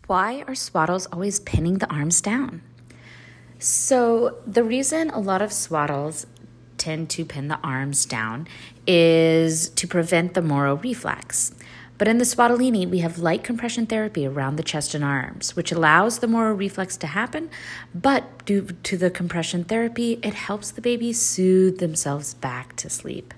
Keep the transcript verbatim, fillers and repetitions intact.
Why are swaddles always pinning the arms down? So the reason a lot of swaddles tend to pin the arms down is to prevent the Moro reflex. But in the Swaddelini, we have light compression therapy around the chest and arms, which allows the Moro reflex to happen, but due to the compression therapy, it helps the baby soothe themselves back to sleep.